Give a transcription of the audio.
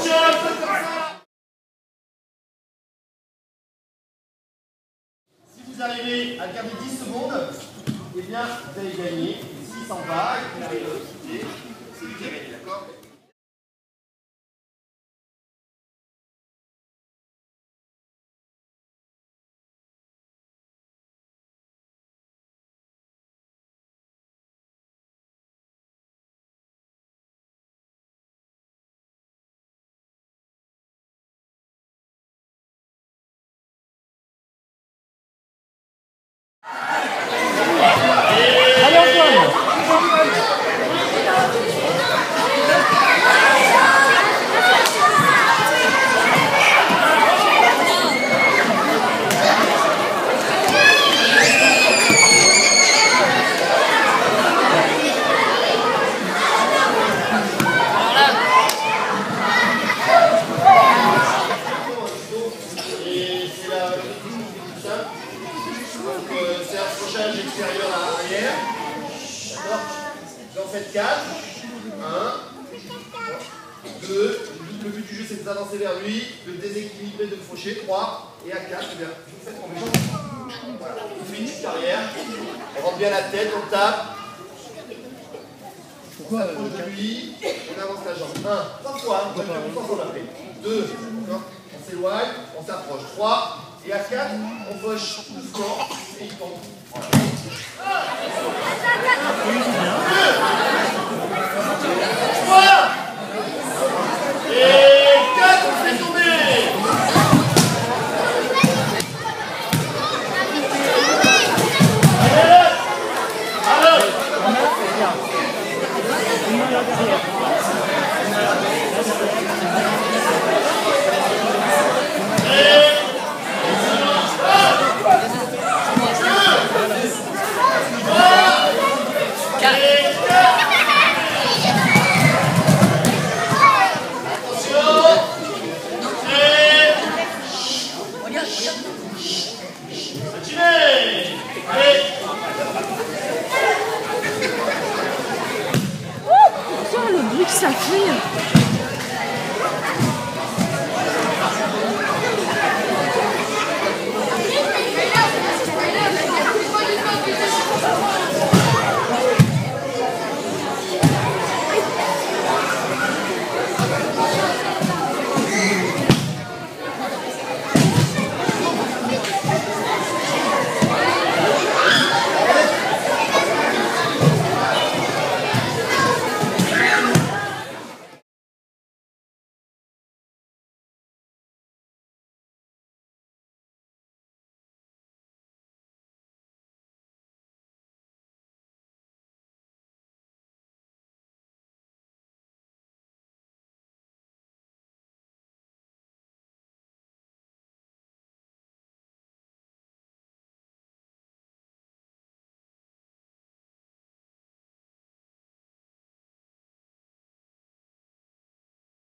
Si vous arrivez à garder 10 secondes, eh bien, vous allez gagner. S'il s'en va, et qu'il arrive à quitter, c'est lui qui a gagné, d'accord? Allez Antoine! C'est un accrochage extérieur à l'arrière. D'accord? Vous en faites 4. 1, 2. Le but du jeu, c'est de s'avancer vers lui, de le déséquilibrer, de le faucher. 3. Et à 4, eh bien, vous faites en même. Voilà. Vous faites une petite arrière. On rentre bien la tête, on tape. On s'approche de lui. On avance la jambe. 1. 3 fois. On va le faire ensemble après. 2. On s'éloigne. On s'approche. 3. Et à 4, on fauche doucement et il tombe. Voilà. 2. Et 4, on fait tomber. Le bruit que ça fait.